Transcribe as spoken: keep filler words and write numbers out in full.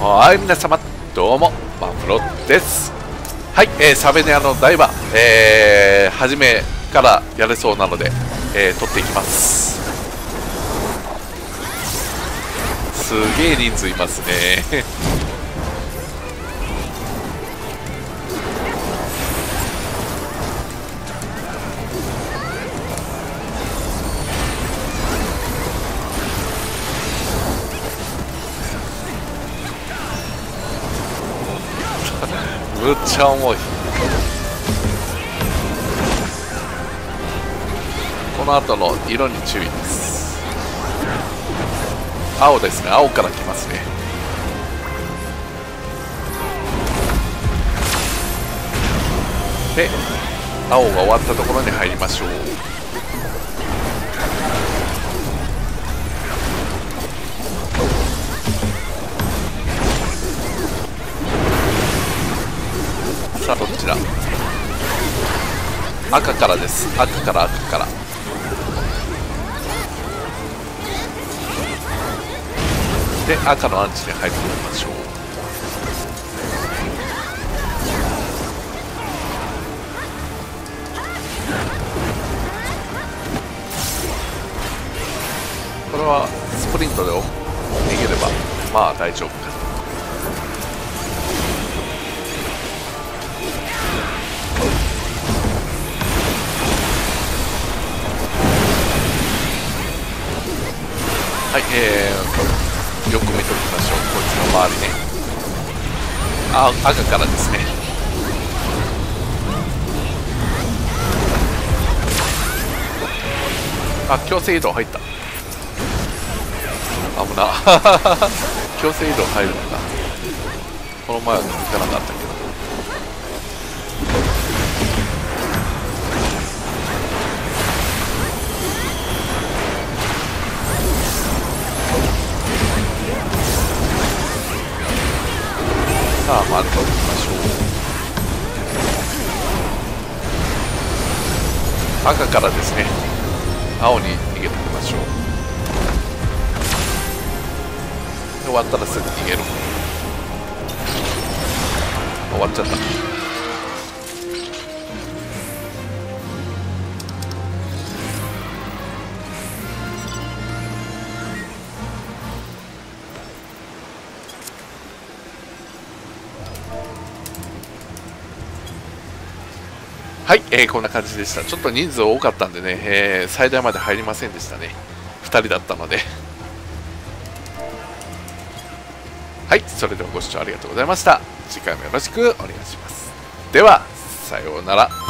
はい、皆様どうもマフロです。はい、えー、サベネアのダイバー、えー、初めからやれそうなので、えー、取っていきます。すげえ人数いますねむっちゃ重い。この後の色に注意です。青ですね、青から来ますね。で青が終わったところに入りましょう。さあどっちだ。赤からです。赤から赤からで赤のアンチに入ってみましょう。これはスプリントで逃げればまあ大丈夫かな。はい、えー、よく見ておきましょう。こっちの周りね。あ、赤からですね。あ、強制移動入った。危な強制移動入るのか。この前は抜かなかったけど。さあ回っておきましょう。赤からですね。青に逃げておきましょう。で終わったらすぐ逃げる。終わっちゃった。はい、えー、こんな感じでした。ちょっと人数多かったんでね、えー、最大まで入りませんでしたね。ふたりだったのではい、それではご視聴ありがとうございました。次回もよろしくお願いします。ではさようなら。